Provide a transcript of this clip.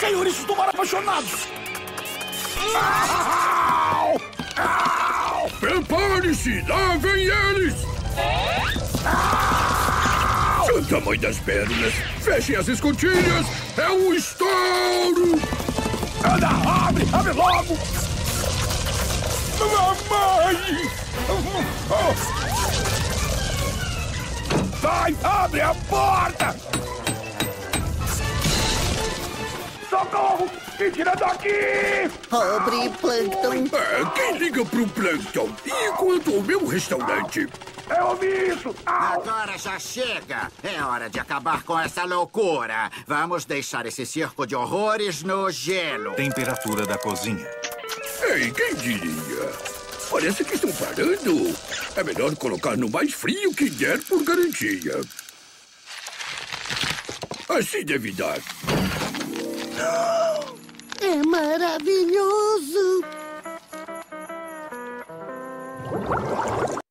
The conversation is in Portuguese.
Senhores do mar apaixonados! Prepare-se! Lá vem eles! Santa Mãe das Pérolas! Fechem as escotilhas! É um estouro! Anda, abre! Abre logo! Mamãe! Vai, abre a porta! Socorro! Me tira daqui! Pobre Plâncton. Quem liga pro Plâncton? E quanto ao meu restaurante? Eu ouvi isso! Au! Agora já chega! É hora de acabar com essa loucura! Vamos deixar esse circo de horrores no gelo! Temperatura da cozinha. Ei, quem diria? Parece que estão parando. É melhor colocar no mais frio que der por garantia. Assim deve dar. É maravilhoso.